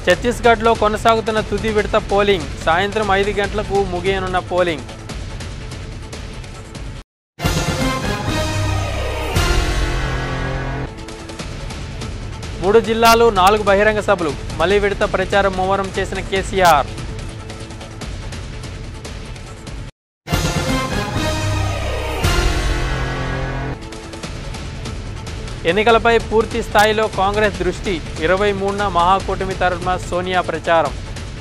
ఛత్తీస్గఢ్లో కొనసాగుతున్న తుది విడత పోలింగ్ సాయంత్రం 5 గంటలకు ముగియనున్న పోలింగ్. మూడు జిల్లాలు 4 బహిరంగ సభలు మళ్లీ విడత ప్రచారం ముమ్మరం చేసిన కేసీఆర్. ఎన్నికలపై పూర్తి స్థాయిలో కాంగ్రెస్ దృష్టి 23న మహాకూటమి తరఫున సోనియా ప్రచారం.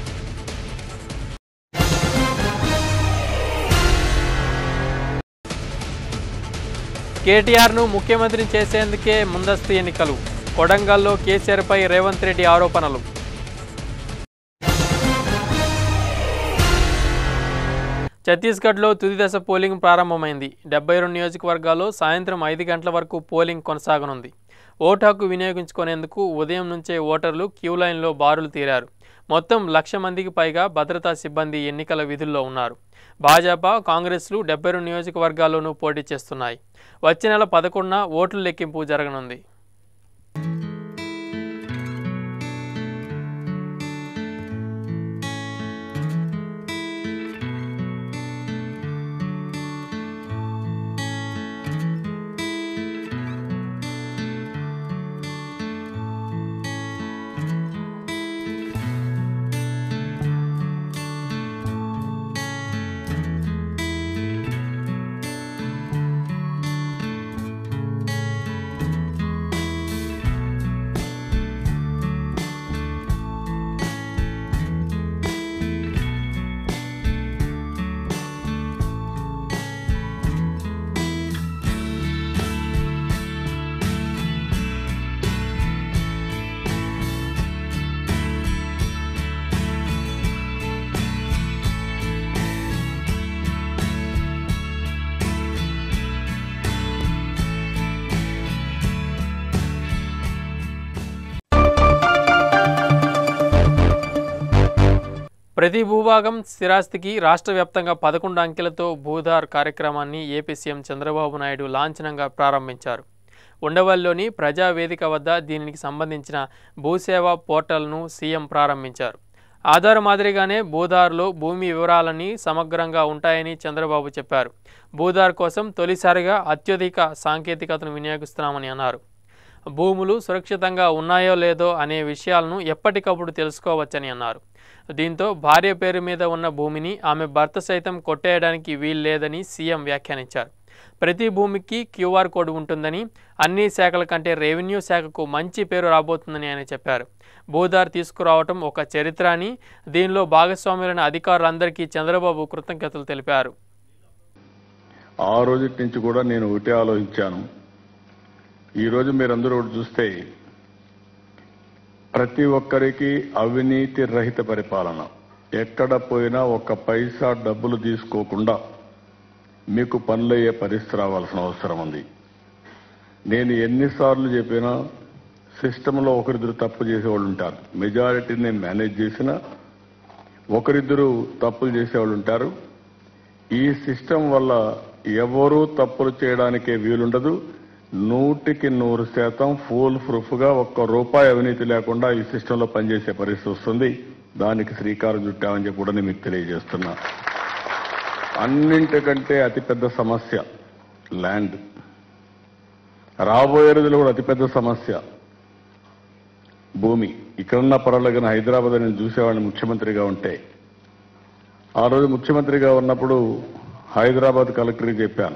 కేటీఆర్ను ముఖ్యమంత్రిని చేసేందుకే ముందస్తు ఎన్నికలు. కొడంగల్లో కేసీఆర్పై రేవంత్ రెడ్డి ఆరోపణలు. ఛత్తీస్గఢ్లో తుది దశ పోలింగ్ ప్రారంభమైంది. 72 నియోజకవర్గాల్లో సాయంత్రం 5 గంటల వరకు పోలింగ్ కొనసాగనుంది. ఓటు హక్కు వినియోగించుకునేందుకు ఉదయం నుంచే ఓటర్లు క్యూ లైన్లో బారులు తీరారు. మొత్తం 1,00,000 మందికి పైగా భద్రతా సిబ్బంది ఎన్నికల విధుల్లో ఉన్నారు. భాజపా, కాంగ్రెస్లు 72 నియోజకవర్గాల్లోనూ పోటీ చేస్తున్నాయి. వచ్చే నెల 11న ఓట్ల లెక్కింపు జరగనుంది. ప్రతి భూభాగం స్థిరాస్తికి రాష్ట్ర వ్యాప్తంగా 11 అంకెలతో భూధార్ కార్యక్రమాన్ని ఏపీ సీఎం చంద్రబాబు నాయుడు లాంఛనంగా ప్రారంభించారు. ఉండవల్లిలోని ప్రజావేదిక వద్ద దీనికి సంబంధించిన భూసేవ పోర్టల్ను సీఎం ప్రారంభించారు. ఆధార్ మాదిరిగానే భూధార్లో భూమి వివరాలన్నీ సమగ్రంగా ఉంటాయని చంద్రబాబు చెప్పారు. భూధార్ కోసం తొలిసారిగా అత్యధిక సాంకేతికతను వినియోగిస్తున్నామని అన్నారు. భూములు సురక్షితంగా ఉన్నాయో లేదో అనే విషయాలను ఎప్పటికప్పుడు తెలుసుకోవచ్చని అన్నారు. దీంతో భార్య పేరు మీద ఉన్న భూమిని ఆమె భర్త సైతం కొట్టేయడానికి వీల్లేదని సీఎం వ్యాఖ్యానించారు. ప్రతి భూమికి క్యూఆర్ కోడ్ ఉంటుందని, అన్ని శాఖల కంటే రెవెన్యూ శాఖకు మంచి పేరు రాబోతుందని ఆయన చెప్పారు. భూధార్ తీసుకురావటం ఒక చరిత్ర అని, దీనిలో భాగస్వాములైన అధికారులందరికీ చంద్రబాబు కృతజ్ఞతలు తెలిపారు. ఆ రోజు నుంచి కూడా నేను ఒకటే ఆలోచించాను. ఈరోజు మీరందరూ చూస్తే ప్రతి ఒక్కరికి అవినీతి రహిత పరిపాలన, ఎక్కడ పోయినా ఒక్క పైసా డబ్బులు తీసుకోకుండా మీకు పనులయ్యే పరిస్థితి రావాల్సిన అవసరం ఉంది. నేను ఎన్నిసార్లు చెప్పినా సిస్టంలో ఒకరిద్దరు తప్పు చేసేవాళ్ళు ఉంటారు. మెజారిటీని నేను మేనేజ్ చేసినా ఒకరిద్దరు తప్పులు చేసేవాళ్ళు ఉంటారు. ఈ సిస్టమ్ వల్ల ఎవరూ తప్పులు చేయడానికే వీలుండదు. 100% ఫుల్ ప్రూఫ్గా ₹1 అవినీతి లేకుండా ఈ సిస్టంలో పనిచేసే పరిస్థితి వస్తుంది. దానికి శ్రీకారం చుట్టామని చెప్పి కూడా నేను మీకు తెలియజేస్తున్నా. అన్నింటికంటే అతిపెద్ద సమస్య ల్యాండ్. రాబోయే రోజుల్లో కూడా అతిపెద్ద సమస్య భూమి. ఇక్కడున్న పర్వాలేదు, హైదరాబాద్ నేను చూసేవాడిని ముఖ్యమంత్రిగా ఉంటే. ఆ రోజు ముఖ్యమంత్రిగా ఉన్నప్పుడు హైదరాబాద్ కలెక్టర్కి చెప్పాను,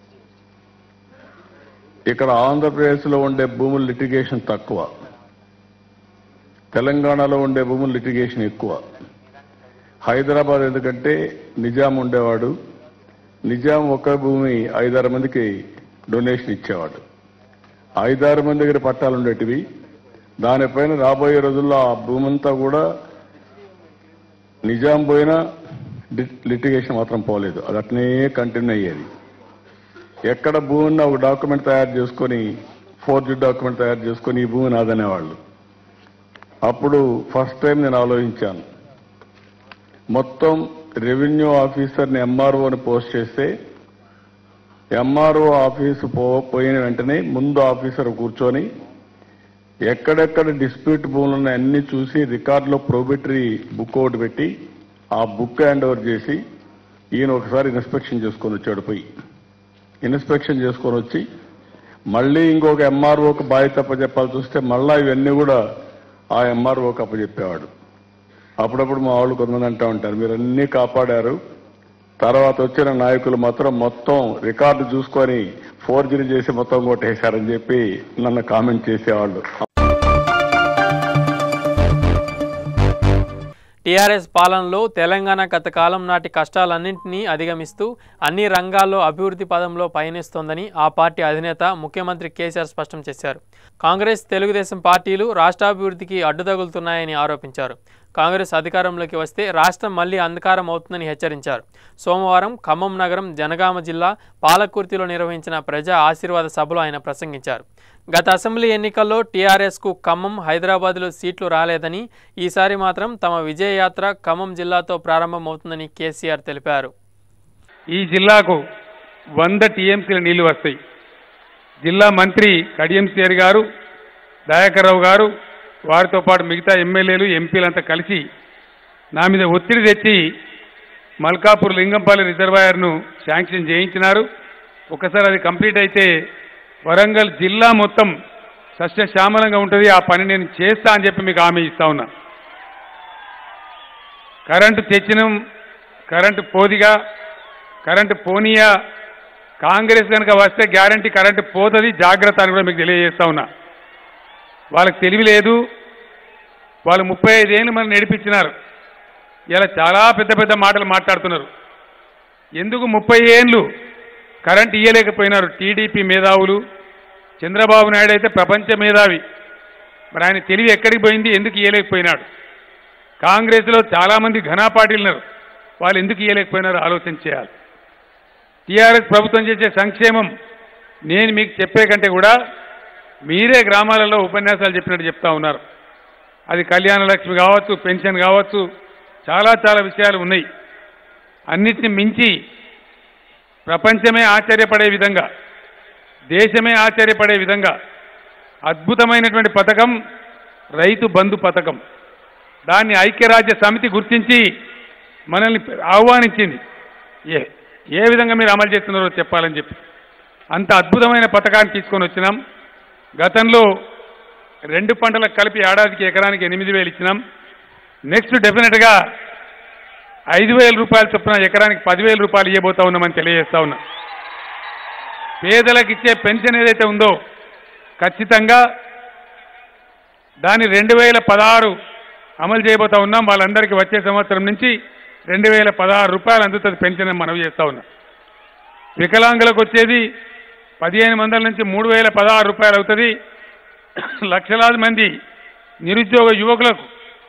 ఇక్కడ ఆంధ్రప్రదేశ్లో ఉండే భూముల లిటిగేషన్ తక్కువ, తెలంగాణలో ఉండే భూముల లిటిగేషన్ ఎక్కువ. హైదరాబాద్ ఎందుకంటే నిజాం ఉండేవాడు. నిజాం ఒక భూమి 5-6 మందికి డొనేషన్ ఇచ్చేవాడు. 5-6 మంది దగ్గర పట్టాలు ఉండేటివి. దానిపైన రాబోయే రోజుల్లో ఆ భూమి అంతా కూడా నిజాం పోయినా లిటిగేషన్ మాత్రం పోలేదు. అది అట్నే కంటిన్యూ అయ్యేది. ఎక్కడ భూమిని ఒక డాక్యుమెంట్ తయారు చేసుకొని, ఫోర్జరీ డాక్యుమెంట్ తయారు చేసుకొని ఈ భూమి నాదనేవాళ్ళు. అప్పుడు ఫస్ట్ టైం నేను ఆలోచించాను, మొత్తం రెవెన్యూ ఆఫీసర్ని ఎంఆర్ఓని పోస్ట్ చేస్తే ఎంఆర్ఓ ఆఫీసు పోయిన వెంటనే ముందు ఆఫీసర్ కూర్చొని ఎక్కడెక్కడ డిస్ప్యూట్ భూములు ఉన్నాయి అన్ని చూసి రికార్డులో ప్రోబిటరీ బుక్ ఒకటి పెట్టి ఆ బుక్ హ్యాండ్ ఓవర్ చేసి ఈయన ఒకసారి ఇన్స్పెక్షన్ చేసుకొని వచ్చాడు. పోయి ఇన్స్పెక్షన్ చేసుకొని వచ్చి మళ్ళీ ఇంకొక ఎంఆర్ఓకి బాధ్యత అప్పచెప్పాల్సి వస్తే మళ్ళా ఇవన్నీ కూడా ఆ ఎంఆర్ఓకి అప్పచెప్పేవాడు. అప్పుడప్పుడు మా వాళ్ళు కొంతమంది అంటూ ఉంటారు, మీరు అన్నీ కాపాడారు, తర్వాత వచ్చిన నాయకులు మాత్రం మొత్తం రికార్డు చూసుకొని ఫోర్జరీ చేసి మొత్తం కొట్టేశారని చెప్పి నన్ను కామెంట్ చేసేవాళ్ళు. టీఆర్ఎస్ పాలనలో తెలంగాణ గత కాలం నాటి కష్టాలన్నింటినీ అధిగమిస్తూ అన్ని రంగాల్లో అభివృద్ధి పదంలో పయనిస్తోందని ఆ పార్టీ అధినేత ముఖ్యమంత్రి కేసీఆర్ స్పష్టం చేశారు. కాంగ్రెస్, తెలుగుదేశం పార్టీలు రాష్ట్రాభివృద్ధికి అడ్డుతగులుతున్నాయని ఆరోపించారు. కాంగ్రెస్ అధికారంలోకి వస్తే రాష్ట్రం మళ్లీ అంధకారం అవుతుందని హెచ్చరించారు. సోమవారం ఖమ్మం నగరం, జనగామ జిల్లా పాలకుర్తిలో నిర్వహించిన ప్రజా ఆశీర్వాద సభలో ఆయన ప్రసంగించారు. గత అసెంబ్లీ ఎన్నికల్లో టీఆర్ఎస్కు ఖమ్మం, హైదరాబాద్లో సీట్లు రాలేదని ఈసారి మాత్రం తమ విజయయాత్ర ఖమ్మం జిల్లాతో ప్రారంభమవుతుందని కేసీఆర్ తెలిపారు. ఈ జిల్లాకు 100 టీఎంసీల నీళ్లు వస్తాయి. జిల్లా మంత్రి కడియం శ్రీహరి గారు, దయాకర్ రావు గారు, వారితో పాటు మిగతా ఎమ్మెల్యేలు, ఎంపీలంతా కలిసి నా మీద ఒత్తిడి తెచ్చి మల్కాపూర్ లింగంపల్లి రిజర్వాయర్ను శాంక్షన్ చేయించినారు. ఒకసారి అది కంప్లీట్ అయితే వరంగల్ జిల్లా మొత్తం సస్యశ్యామలంగా ఉంటుంది. ఆ పని నేను చేస్తా అని చెప్పి మీకు హామీ ఇస్తా ఉన్నా. కరెంటు తెచ్చినం, కరెంటు పోదిగా, కరెంటు పోనీయా, కాంగ్రెస్ కనుక వస్తే గ్యారంటీ కరెంటు పోతుంది, జాగ్రత్త అని కూడా మీకు తెలియజేస్తా ఉన్నా. వాళ్ళకి తెలివి లేదు. వాళ్ళు 35 ఏళ్ళు మనం నడిపించినారు. ఇలా చాలా పెద్ద పెద్ద మాటలు మాట్లాడుతున్నారు. ఎందుకు 30 ఏళ్ళు కరెంట్ ఇయ్యలేకపోయినారు? టీడీపీ మేధావులు, చంద్రబాబు నాయుడు అయితే ప్రపంచ మేధావి, మరి ఆయన తెలివి ఎక్కడికి పోయింది? ఎందుకు ఇయ్యలేకపోయినాడు? కాంగ్రెస్లో చాలామంది ఘనా పార్టీలు ఉన్నారు, వాళ్ళు ఎందుకు ఇయ్యలేకపోయినారో ఆలోచన చేయాలి. టీఆర్ఎస్ ప్రభుత్వం చేసే సంక్షేమం నేను మీకు చెప్పే కంటే కూడా మీరే గ్రామాలలో ఉపన్యాసాలు చెప్పినట్టు చెప్తా ఉన్నారు. అది కళ్యాణ లక్ష్మి కావచ్చు, పెన్షన్ కావచ్చు, చాలా చాలా విషయాలు ఉన్నాయి. అన్నిటిని మించి ప్రపంచమే ఆశ్చర్యపడే విధంగా, దేశమే ఆశ్చర్యపడే విధంగా అద్భుతమైనటువంటి పథకం రైతు బంధు పథకం. దాన్ని ఐక్యరాజ్య సమితి గుర్తించి మనల్ని ఆహ్వానించింది. ఏ విధంగా మీరు అమలు చేస్తున్నారో చెప్పాలని చెప్పి అంత అద్భుతమైన పథకాన్ని తీసుకొని వచ్చినాం. గతంలో 2 పంటలకు కలిపి ఏడాదికి ఎకరానికి 8,000 ఇచ్చినాం. నెక్స్ట్ డెఫినెట్గా 5,000 రూపాయలు చొప్పున ఎకరానికి 10,000 రూపాయలు ఇవ్వబోతా ఉన్నామని తెలియజేస్తా ఉన్నా. పేదలకు ఇచ్చే పెన్షన్ ఏదైతే ఉందో ఖచ్చితంగా దాన్ని 2016 అమలు చేయబోతా ఉన్నాం. వాళ్ళందరికీ వచ్చే సంవత్సరం నుంచి 2016 రూపాయలు అందుతుంది పెన్షన్ అని మనవి చేస్తా ఉన్నా. వికలాంగులకు వచ్చేది 1,500 నుంచి 3,016 రూపాయలు అవుతుంది. లక్షలాది మంది నిరుద్యోగ యువకులకు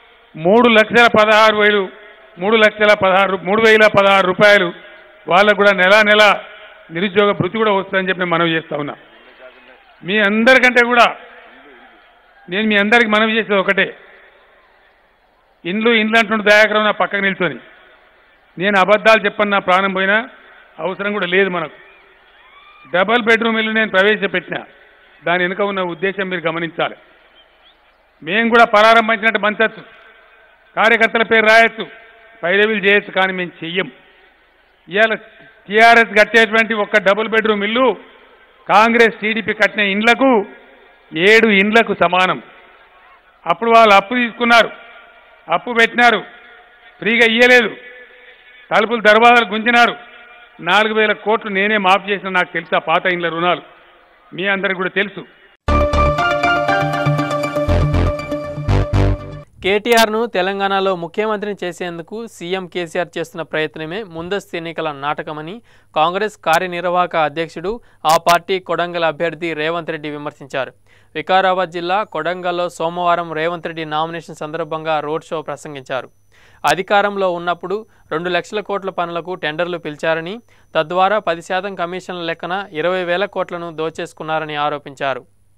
3,16,000 రూపాయలు వాళ్ళకు కూడా నెల నెల నిరుద్యోగ భృతి కూడా వస్తుందని చెప్పి మనవి చేస్తా ఉన్నా. మీ అందరికంటే కూడా నేను మీ అందరికి మనవి చేసేది ఒకటే, ఇండ్లు అంటుండే దయాకరం నా పక్కకు నిల్చొని నేను అబద్ధాలు చెప్పని నా ప్రాణం పోయినా అవసరం కూడా లేదు. మనకు డబల్ బెడ్రూమ్ ఇల్లు నేను ప్రవేశపెట్టినా, దాని వెనుక ఉన్న ఉద్దేశం మీరు గమనించాలి. మేము కూడా ప్రారంభించినట్టు పంచచ్చు, కార్యకర్తల పేరు రాయొచ్చు, పైరవీలు చేయొచ్చు, కానీ మేము చెయ్యం. ఇవాళ టీఆర్ఎస్ కట్టేటువంటి ఒక్క డబుల్ బెడ్రూమ్ ఇల్లు కాంగ్రెస్ టీడీపీ కట్టిన ఇండ్లకు 7 ఇండ్లకు సమానం. అప్పుడు వాళ్ళు అప్పు తీసుకున్నారు, అప్పు పెట్టినారు, ఫ్రీగా ఇయ్యలేదు, తలుపులు దర్వాజాలు గుంజినారు. 4,000 కోట్లు నేనే మాఫ్ చేసిన, నాకు తెలుసు ఆ పాత ఇండ్ల రుణాలు, మీ అందరికి కూడా తెలుసు. కేటీఆర్ను తెలంగాణలో ముఖ్యమంత్రిని చేసేందుకు సీఎం కేసీఆర్ చేస్తున్న ప్రయత్నమే ముందస్తు ఎన్నికల నాటకమని కాంగ్రెస్ కార్యనిర్వాహక అధ్యక్షుడు, ఆ పార్టీ కొడంగల్ అభ్యర్థి రేవంత్ రెడ్డి విమర్శించారు. వికారాబాద్ జిల్లా కొడంగల్లో సోమవారం రేవంత్ రెడ్డి నామినేషన్ సందర్భంగా రోడ్ షో ప్రసంగించారు. అధికారంలో ఉన్నప్పుడు 2 లక్షల కోట్ల పనులకు టెండర్లు పిలిచారని, తద్వారా 10% కమిషన్ల లెక్కన 20,000 కోట్లను దోచేసుకున్నారని ఆరోపించారు.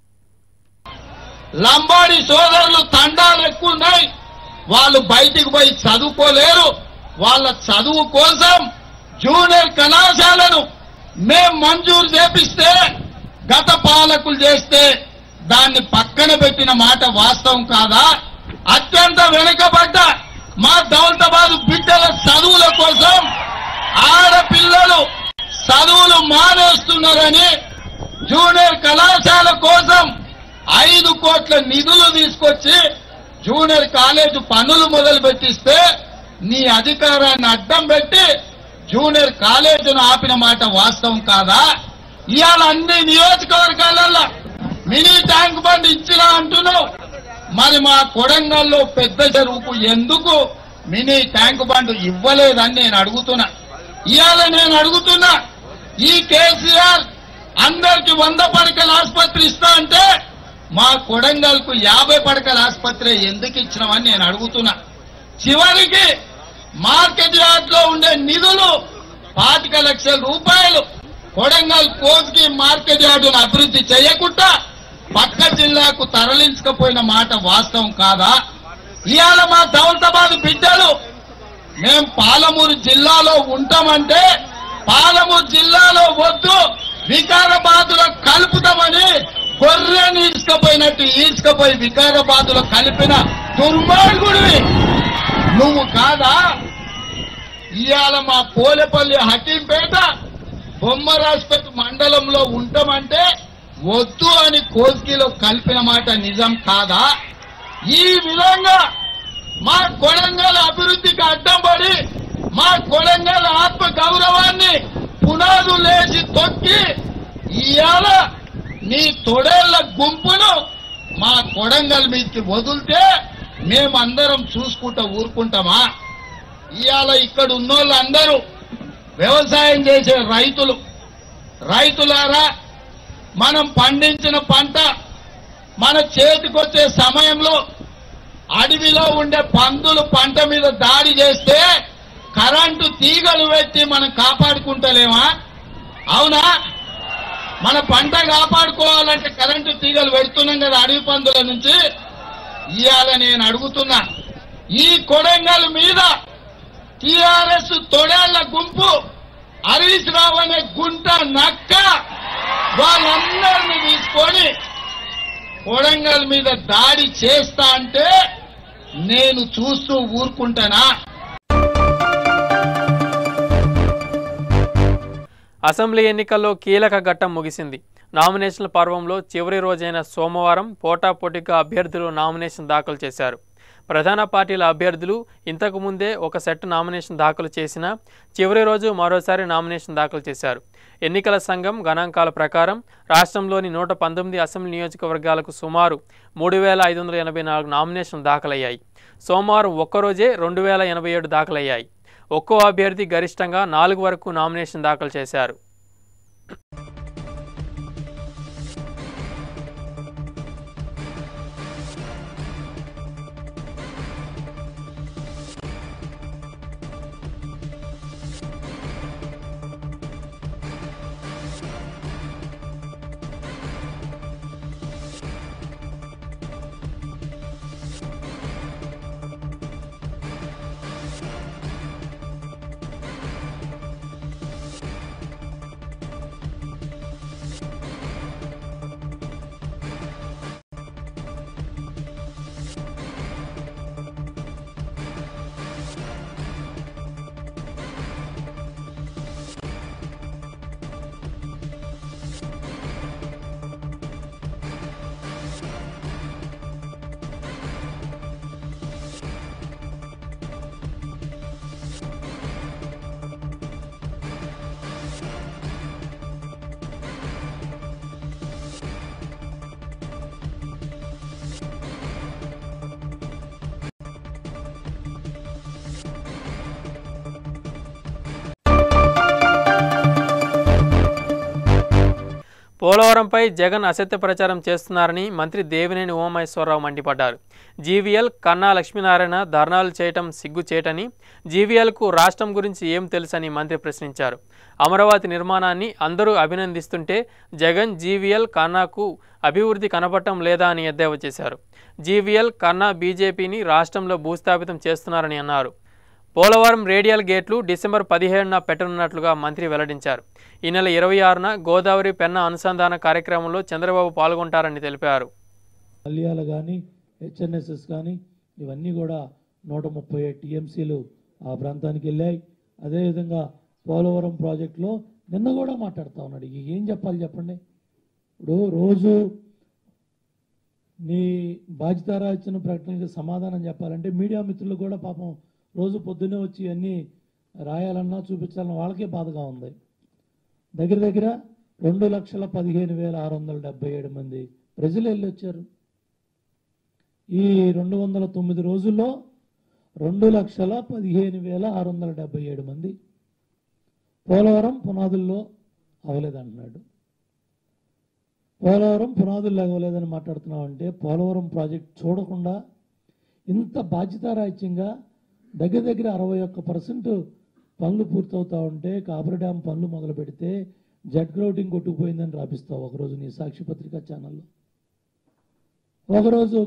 లంబాడి సోదరులు తండాలు ఎక్కువ ఉన్నాయి, వాళ్ళు బయటికి పోయి చదువుకోలేరు. వాళ్ళ చదువు కోసం జూనియర్ కళాశాలను మేం మంజూరు చేపిస్తే, గత పాలకులు చేస్తే దాన్ని పక్కన పెట్టిన మాట వాస్తవం కాదా? అత్యంత వెనుకబడ్డ మా దౌలతాబాద్ బిడ్డల చదువుల కోసం ఆడపిల్లలు చదువులు మానేస్తున్నారని జూనియర్ కళాశాల కోసం 5 కోట్ల నిధులు తీసుకొచ్చి జూనియర్ కాలేజ్ పనులు మొదలు పెట్టిస్తే నీ అధికారాన్ని అడ్డం పెట్టి జూనియర్ కాలేజీను ఆపిన మాట వాస్తవం కాదా? ఇవాళ అన్ని నియోజకవర్గాలలో మినీ ట్యాంక్ బండ్ ఇచ్చినా అంటున్నావు, మరి మా కొడంగల్లో పెద్ద చెరువుకు ఎందుకు మినీ ట్యాంక్ బండ్ ఇవ్వలేదని నేను అడుగుతున్నా. ఇవాళ నేను అడుగుతున్నా, ఈ కేసీఆర్ అందరికి 100 పడకల ఆసుపత్రి ఇస్తా అంటే మా కొడంగల్కు 50 పడకల ఆసుపత్రి ఎందుకు ఇచ్చినామని నేను అడుగుతున్నా. చివరికి మార్కెట్ యార్డ్ లో ఉండే నిధులు 25 లక్షల రూపాయలు కొడంగల్ కోస్కి మార్కెట్ యార్డును అభివృద్ధి చేయకుండా పక్క జిల్లాకు తరలించకపోయిన మాట వాస్తవం కాదా? ఇవాళ మా దౌలతాబాద్ బిడ్డలు మేం పాలమూరు జిల్లాలో ఉంటామంటే పాలమూరు జిల్లాలో వద్దు వికారాబాద్లో కలుపుతామని గొర్రెని ఈడ్చుకపోయినట్టు ఈడ్చుకపోయి వికారాబాద్లో కలిపిన దుర్మార్గుడివి నువ్వు కాదా? ఇవాళ మా పోలేపల్లి హకీంపేట బొమ్మరాజ్పేట మండలంలో ఉంటామంటే వద్దు అని కోస్గిలో కలిపిన మాట నిజం కాదా? ఈ విధంగా మా కొడంగల్ అభివృద్ధికి అడ్డం పడి మా కొడంగల్ ఆత్మ గౌరవాన్ని పునాదులు లేచి తొక్కి ఇవాళ నీ తొడేళ్ల గుంపును మా కొడంగల్ మీదకి వదిలితే మేమందరం చూసుకుంటా ఊరుకుంటామా? ఇవాళ ఇక్కడ ఉన్నోళ్ళందరూ వ్యవసాయం చేసే రైతులారా, మనం పండించిన పంట మన చేతికొచ్చే సమయంలో అడవిలో ఉండే పందులు పంట మీద దాడి చేస్తే కరెంటు తీగలు పెట్టి మనం కాపాడుకుంటలేమా? అవునా? మన పంట కాపాడుకోవాలంటే కరెంటు తీగలు పెడుతున్నాం కదా అడవి పందుల నుంచి. ఇవాళ నేను అడుగుతున్నా, ఈ కొడంగల్ మీద టీఆర్ఎస్ తొడేళ్ల గుంపు హరీష్ రావు అనే గుంట నక్క వాళ్ళందరినీ తీసుకొని కొడంగల్ మీద దాడి చేస్తా అంటే నేను చూస్తూ ఊరుకుంటానా? అసెంబ్లీ ఎన్నికల్లో కీలక ఘట్టం ముగిసింది. నామినేషన్ల పర్వంలో చివరి రోజైన సోమవారం పోటాపోటీగా అభ్యర్థులు నామినేషన్ దాఖలు చేశారు. ప్రధాన పార్టీల అభ్యర్థులు ఇంతకు ముందే ఒక సెట్ నామినేషన్ దాఖలు చేసినా చివరి రోజు మరోసారి నామినేషన్ దాఖలు చేశారు. ఎన్నికల సంఘం గణాంకాల ప్రకారం రాష్ట్రంలోని 119 అసెంబ్లీ నియోజకవర్గాలకు సుమారు 3584 నామినేషన్లు దాఖలయ్యాయి. సోమవారం ఒక్కరోజే 2087 దాఖలయ్యాయి. ఒక్కో అభ్యర్థి గరిష్టంగా 4 వరకు నామినేషన్ దాఖలు చేశారు. పోలవరంపై జగన్ అసత్య ప్రచారం చేస్తున్నారని మంత్రి దేవినేని ఉమామహేశ్వరరావు మండిపడ్డారు. జీవీఎల్ కన్నా లక్ష్మీనారాయణ ధర్నాలు చేయటం సిగ్గుచేటని, జీవీఎల్కు రాష్ట్రం గురించి ఏం తెలుసని మంత్రి ప్రశ్నించారు. అమరావతి నిర్మాణాన్ని అందరూ అభినందిస్తుంటే జగన్ జీవీఎల్ కన్నాకు అభివృద్ధి కనపడటం లేదా అని ఎద్దేవా చేశారు. జీవీఎల్ కన్నా బీజేపీని రాష్ట్రంలో భూస్థాపితం చేస్తున్నారని అన్నారు. పోలవరం రేడియల్ గేట్లు డిసెంబర్ 17న పెట్టనున్నట్లుగా మంత్రి వెల్లడించారు. ఈ నెల 26న గోదావరి పెన్నా అనుసంధాన కార్యక్రమంలో చంద్రబాబు పాల్గొంటారని తెలిపారు. మల్యాలు కానీ హెచ్ఎన్ఎస్ఎస్ కానీ ఇవన్నీ కూడా 137 టీఎంసీలు ఆ ప్రాంతానికి వెళ్ళాయి. అదేవిధంగా పోలవరం ప్రాజెక్టులో నిన్న కూడా మాట్లాడుతూ ఉన్నాడు. ఏం చెప్పాలి చెప్పండి. ఇప్పుడు రోజు నీ బాధ్యత ఇచ్చిన ప్రకటనకి సమాధానం చెప్పాలంటే మీడియా మిత్రులు కూడా పాపం రోజు పొద్దున్నే వచ్చి అన్నీ రాయాలన్నా చూపించాలన్నా వాళ్ళకే బాధగా ఉంది. దగ్గర దగ్గర 2,15,677 మంది ప్రజలు వెళ్ళి వచ్చారు. ఈ 209 రోజుల్లో 2,15,677 మంది. పోలవరం పునాదుల్లో అవ్వలేదంటున్నాడు. పోలవరం పునాదుల్లో అవ్వలేదని మాట్లాడుతున్నామంటే పోలవరం ప్రాజెక్ట్ చూడకుండా ఇంత బాధ్యతారాహిత్యంగా దగ్గర దగ్గర 61% పనులు పూర్తవుతా ఉంటే కాపర్ డ్యామ్ పనులు మొదలు పెడితే జెట్ గ్రౌటింగ్ కొట్టుకుపోయిందని రాపిస్తావు ఒకరోజు నీ సాక్షి పత్రికా ఛానల్లో. ఒకరోజు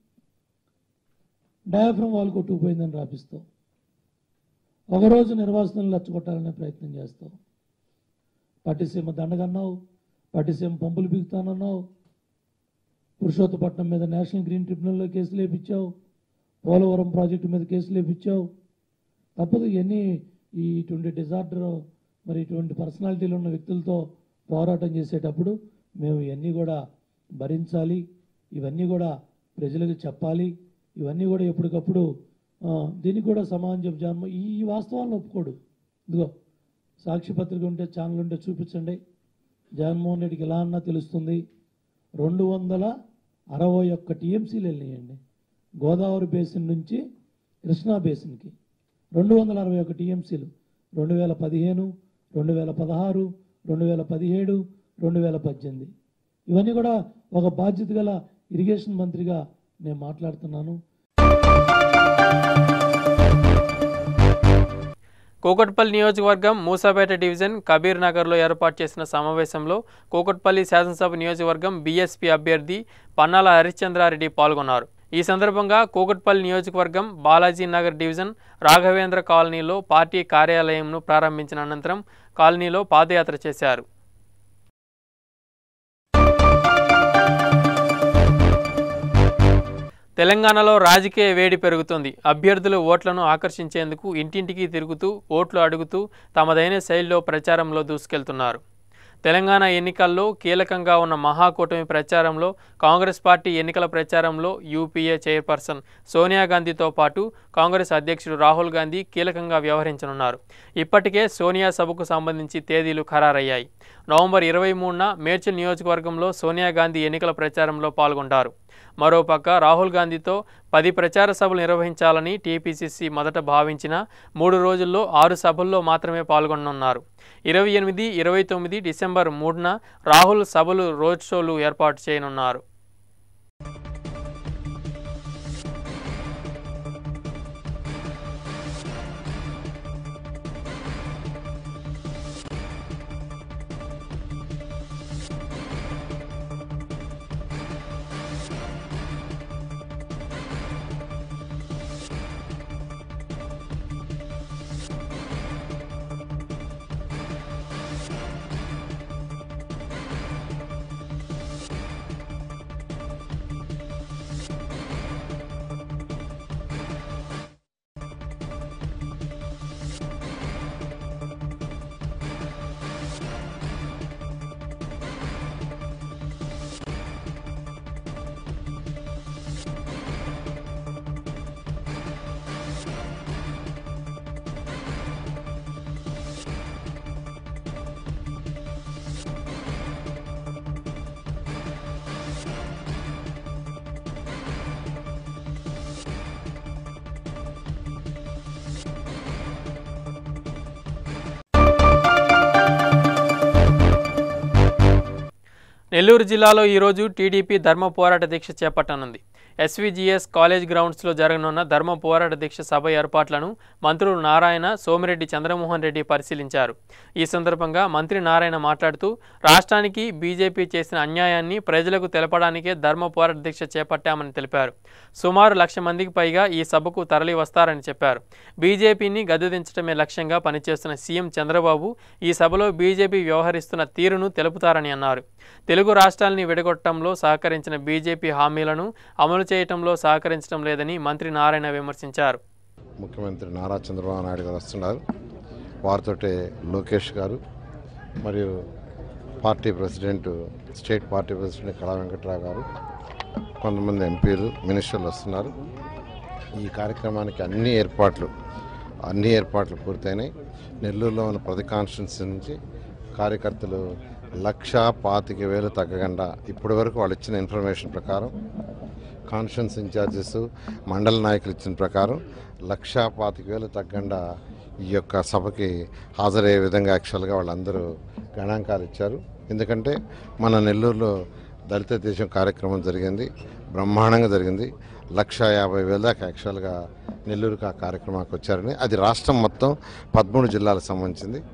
డయాఫ్రమ్ వాల్ కొట్టుకుపోయిందని రాపిస్తావు. ఒకరోజు నిర్వాసనలు లచ్చగొట్టాలనే ప్రయత్నం చేస్తావు. పట్టిసీమ దండగన్నావు, పట్టిసీమ పంపులు బిగుతానన్నావు, పురుషోత్తపట్నం మీద నేషనల్ గ్రీన్ ట్రిబ్యునల్లో కేసులు వేయించావు, పోలవరం ప్రాజెక్టు మీద కేసులు వేయించావు. తప్పదు ఇవన్నీ ఇటువంటి డిజార్డర్ మరి ఇటువంటి పర్సనాలిటీలు ఉన్న వ్యక్తులతో పోరాటం చేసేటప్పుడు మేము ఇవన్నీ కూడా భరించాలి, ఇవన్నీ కూడా ప్రజలకు చెప్పాలి, ఇవన్నీ కూడా ఎప్పటికప్పుడు దీనికి కూడా సమాధానం చెప్పు. జగన్మోహన్ ఈ వాస్తవాలను ఒప్పుకోడు. ఇదిగో సాక్షి పత్రిక ఉంటే ఛానల్ ఉంటే చూపించండి. జగన్మోహన్ రెడ్డికి ఎలా అన్నా తెలుస్తుంది. 261 టీఎంసీలు వెళ్ళినాయండి గోదావరి బేసిన్ నుంచి కృష్ణా బేసిన్కి. 261 టీఎంసీలు 2015, 2016, 2017, 2018. ఇవన్నీ కూడా ఒక బాధ్యత గల ఇరిగేషన్ మంత్రిగా నేను మాట్లాడుతున్నాను. కూకట్పల్లి నియోజకవర్గం మూసాపేట డివిజన్ కబీర్ నగర్లో ఏర్పాటు చేసిన సమావేశంలో కూకట్పల్లి శాసనసభ నియోజకవర్గం బీఎస్పీ అభ్యర్థి పన్నాల హరిశ్చంద్రారెడ్డి పాల్గొన్నారు. ఈ సందర్భంగా కూకట్పల్లి నియోజకవర్గం బాలాజీ నగర్ డివిజన్ రాఘవేంద్ర కాలనీలో పార్టీ కార్యాలయంను ప్రారంభించిన అనంతరం కాలనీలో పాదయాత్ర చేశారు. తెలంగాణలో రాజకీయ వేడి పెరుగుతుంది. అభ్యర్థులు ఓట్లను ఆకర్షించేందుకు ఇంటింటికి తిరుగుతూ ఓట్లు అడుగుతూ తమదైన శైలిలో ప్రచారంలో దూసుకెళ్తున్నారు. తెలంగాణ ఎన్నికల్లో కీలకంగా ఉన్న మహాకూటమి ప్రచారంలో కాంగ్రెస్ పార్టీ ఎన్నికల ప్రచారంలో యూపీఏ చైర్పర్సన్ సోనియా గాంధీతో పాటు కాంగ్రెస్ అధ్యక్షుడు రాహుల్ గాంధీ కీలకంగా వ్యవహరించనున్నారు. ఇప్పటికే సోనియా సభకు సంబంధించి తేదీలు ఖరారయ్యాయి. నవంబర్ 23న మేడ్చల్ నియోజకవర్గంలో సోనియా గాంధీ ఎన్నికల ప్రచారంలో పాల్గొంటారు. మరోపక్క రాహుల్ గాంధీతో 10 ప్రచార సభలు నిర్వహించాలని టీపీసీసీ మొదట భావించిన 3 రోజుల్లో 6 సభల్లో మాత్రమే పాల్గొననున్నారు. 28, 29 డిసెంబర్ 3న రాహుల్ సభలు రోడ్ షోలు ఏర్పాటు చేయనున్నారు. నెల్లూరు జిల్లాలో ఈరోజు టీడీపీ ధర్మ పోరాట దీక్ష చేపట్టనుంది. ఎస్విజిఎస్ కాలేజ్ గ్రౌండ్స్లో జరగనున్న ధర్మ పోరాట దీక్ష సభ ఏర్పాట్లను మంత్రులు నారాయణ, సోమిరెడ్డి చంద్రమోహన్ రెడ్డి పరిశీలించారు. ఈ సందర్భంగా మంత్రి నారాయణ మాట్లాడుతూ రాష్ట్రానికి బీజేపీ చేసిన అన్యాయాన్ని ప్రజలకు తెలపడానికే ధర్మ పోరాట దీక్ష చేపట్టామని తెలిపారు. సుమారు 1,00,000 మందికి పైగా ఈ సభకు తరలి వస్తారని చెప్పారు. బీజేపీని గద్దెదించడమే లక్ష్యంగా పనిచేస్తున్న సీఎం చంద్రబాబు ఈ సభలో బీజేపీ వ్యవహరిస్తున్న తీరును తెలుపుతారని అన్నారు. తెలుగు రాష్ట్రాలని విడగొట్టడంలో సహకరించిన బీజేపీ హామీలను అమలు చేయడంలో సహకరించడం లేదని మంత్రి నారాయణ విమర్శించారు. ముఖ్యమంత్రి నారా చంద్రబాబు నాయుడు గారు వస్తున్నారు. వారితోటే లోకేష్ గారు మరియు party president, state party president Kala Venkatrao గారు, కొంతమంది ఎంపీలు, మినిస్టర్లు వస్తున్నారు. ఈ కార్యక్రమానికి అన్ని ఏర్పాట్లు పూర్తయినాయి. నెల్లూరులో ఉన్న ప్రతి కాన్స్టిట్యున్సీ నుంచి కార్యకర్తలు 1,25,000 తగ్గకుండా ఇప్పటి వరకు వాళ్ళు ఇచ్చిన ఇన్ఫర్మేషన్ ప్రకారం, కాన్స్టిట్యున్సీ ఇన్ఛార్జెస్, మండల నాయకులు ఇచ్చిన ప్రకారం 1,25,000 తగ్గకుండా ఈ యొక్క సభకి హాజరయ్యే విధంగా యాక్చువల్గా వాళ్ళందరూ గణాంకాలు ఇచ్చారు. ఎందుకంటే మన నెల్లూరులో దళిత దేశం కార్యక్రమం జరిగింది, బ్రహ్మాండంగా జరిగింది. 1,50,000 దాకా యాక్చువల్గా నెల్లూరుకి ఆ కార్యక్రమానికి వచ్చారని. అది రాష్ట్రం మొత్తం 13 జిల్లాలకు సంబంధించింది.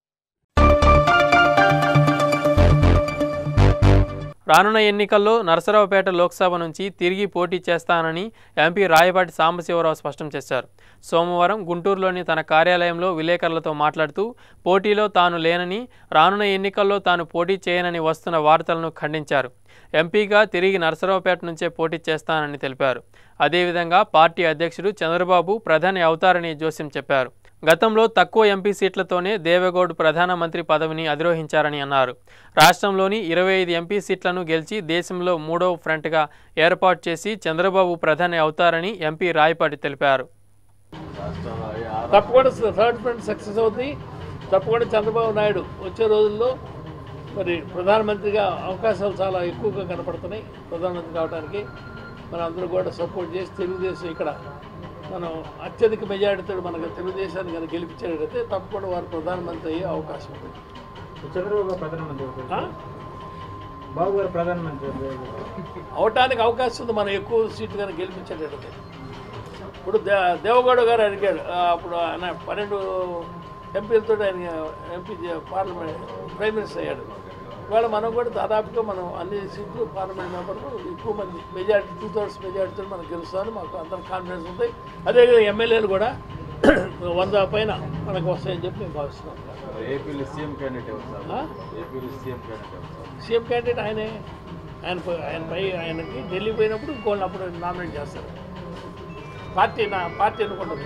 రానున్న ఎన్నికల్లో నరసరావుపేట లోక్సభ నుంచి తిరిగి పోటీ చేస్తానని ఎంపీ రాయపాటి సాంబశివరావు స్పష్టం చేశారు. సోమవారం గుంటూరులోని తన కార్యాలయంలో విలేకరులతో మాట్లాడుతూ పోటీలో తాను లేనని, రానున్న ఎన్నికల్లో తాను పోటీ చేయనని వస్తున్న వార్తలను ఖండించారు. ఎంపీగా తిరిగి నరసరావుపేట నుంచే పోటీ చేస్తానని తెలిపారు. అదేవిధంగా పార్టీ అధ్యక్షుడు చంద్రబాబు ప్రధాని అవుతారని జోస్యం చెప్పారు. గతంలో తక్కువ ఎంపీ సీట్లతోనే దేవేగౌడ్ ప్రధానమంత్రి పదవిని అధిరోహించారని అన్నారు. రాష్ట్రంలోని 25 ఎంపీ సీట్లను గెలిచి దేశంలో 3వ ఫ్రంట్గా ఏర్పాటు చేసి చంద్రబాబు ప్రధాని అవుతారని ఎంపీ రాయపాటి తెలిపారు. తప్పకుండా థర్డ్ ఫ్రంట్ సక్సెస్ అవుతుంది. తప్పకుండా చంద్రబాబు నాయుడు వచ్చే రోజుల్లో మరి ప్రధానమంత్రిగా అవకాశాలు చాలా ఎక్కువగా కనపడుతున్నాయి. ప్రధానమంత్రి కావడానికి మనం అందరూ కూడా సపోర్ట్ చేసి తెలుగుదేశం ఇక్కడ మనం అత్యధిక మెజారిటీతో మనకు తెలుగుదేశాన్ని కనుక గెలిపించేటైతే తప్పకుండా వారు ప్రధానమంత్రి అయ్యే అవకాశం ఉంది. చంద్రబాబు ప్రధానమంత్రి బాబు గారు ప్రధానమంత్రి అవటానికి అవకాశం ఉంది మనం ఎక్కువ సీట్లు కనుక గెలిపించేటైతే. ఇప్పుడు దేవగౌడ గారు అడిగాడు, అప్పుడు ఆయన 12 ఎంపీలతో ఆయన ఎంపీ పార్లమెంట్ ప్రైమ్ మినిస్టర్ అయ్యాడు. ఇవాళ మనం కూడా దాదాపుగా మనం అన్ని సీట్లు పార్లమెంట్ మెంబర్లు ఎక్కువ మంది మెజారిటీ 2/3 మెజారిటీతో మనం గెలుస్తామని మాకు అందరూ కాన్ఫిడెన్స్ ఉంది. అదేవిధంగా ఎమ్మెల్యేలు కూడా 100 పైన మనకు వస్తాయని చెప్పి మేము భావిస్తున్నాం. సీఎం క్యాండిడేట్ ఆయనకి ఢిల్లీ పోయినప్పుడు ఇంకోళ్ళు అప్పుడు నామినేట్ చేస్తారు. పార్టీ అనుకుంటుంది.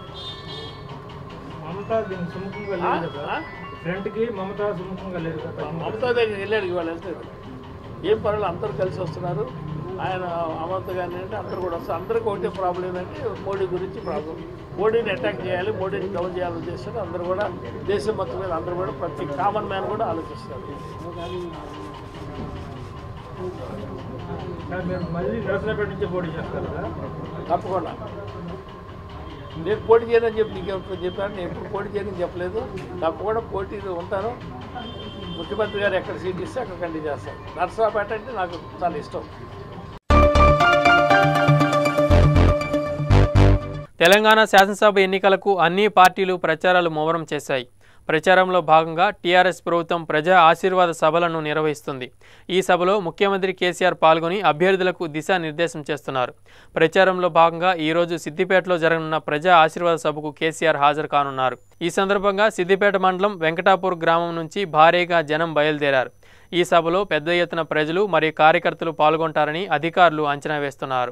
మమతా దీనికి సుముఖంగా లేదు కదా, ఫ్రంట్కి మమతా సుముఖంగా లేదు కదా. మమతా దగ్గర వెళ్ళాడు, ఇవాళ వెళ్తాడు. ఏం పర్వాలేదు, అందరూ కలిసి వస్తున్నారు. ఆయన అమమత గారిని అంటే అందరూ కూడా వస్తారు. అందరికీ ఒకటే ప్రాబ్లం ఏంటంటే మోడీ గురించి ప్రాబ్లం. మోడీని అటాక్ చేయాలి, మోడీని డౌన్ చేయాలని ఉద్దేశంతో అందరూ కూడా దేశం మొత్తం మీద అందరూ కూడా ప్రతి కామన్ మ్యాన్ కూడా ఆలోచిస్తారు. మీరు మళ్ళీ నరసరావుపేట నుంచి పోటీ చేస్తారు కదా? తప్పకుండా నేను పోటీ చేయనని చెప్పి నీకు ఎప్పుడు చెప్పాను. నేను ఎప్పుడు పోటీ చేయని చెప్పలేదు. తప్పకుండా పోటీలో ఉంటాను. ముఖ్యమంత్రి గారు ఎక్కడ సీట్ ఇస్తే అక్కడ కంటిన్యూ చేస్తాను. నరసరావుపేట అంటే నాకు చాలా ఇష్టం. తెలంగాణ శాసనసభ ఎన్నికలకు అన్ని పార్టీలు ప్రచారాలు ముమ్మరం చేశాయి. ప్రచారంలో భాగంగా టీఆర్ఎస్ ప్రభుత్వం ప్రజా ఆశీర్వాద సభలను నిర్వహిస్తుంది. ఈ సభలో ముఖ్యమంత్రి కేసీఆర్ పాల్గొని అభ్యర్థులకు దిశానిర్దేశం చేస్తున్నారు. ప్రచారంలో భాగంగా ఈరోజు సిద్దిపేటలో జరగనున్న ప్రజా ఆశీర్వాద సభకు కేసీఆర్ హాజరు కానున్నారు. ఈ సందర్భంగా సిద్దిపేట మండలం వెంకటాపూర్ గ్రామం నుంచి భారీగా జనం బయలుదేరారు. ఈ సభలో పెద్ద ఎత్తున ప్రజలు మరియు కార్యకర్తలు పాల్గొంటారని అధికారులు అంచనా వేస్తున్నారు.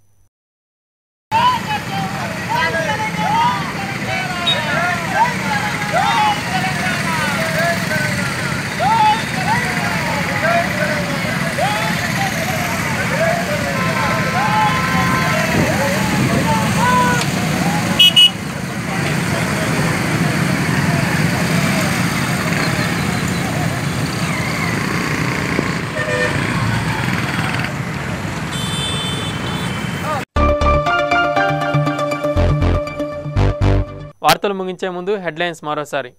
వార్తలు ముగించే ముందు హెడ్లైన్స్ మరోసారి.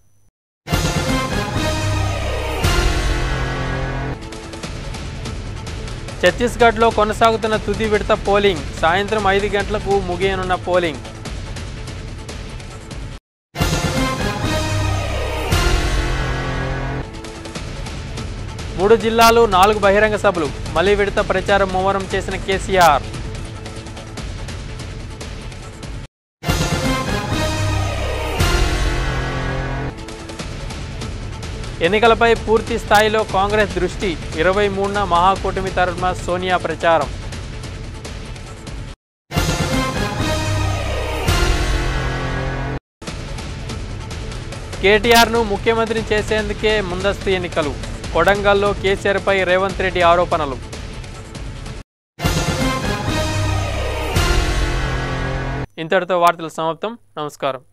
ఛత్తీస్గఢ్లో కొనసాగుతున్న తుది విడత పోలింగ్ సాయంత్రం 5 గంటలకు ముగియనున్న పోలింగ్. మూడు జిల్లాలు 4 బహిరంగ సభలు మళ్లీ విడత ప్రచారం ముమ్మరం చేసిన కేసీఆర్. ఎన్నికలపై పూర్తి స్థాయిలో కాంగ్రెస్ దృష్టి 23న మహాకూటమి తరఫున సోనియా ప్రచారం. కేటీఆర్ను ముఖ్యమంత్రిని చేసేందుకే ముందస్తు ఎన్నికలు కొడంగల్లో కేసీఆర్పై రేవంత్ రెడ్డి ఆరోపణలు. ఇంతటితో వార్తలు సమాప్తం. నమస్కారం.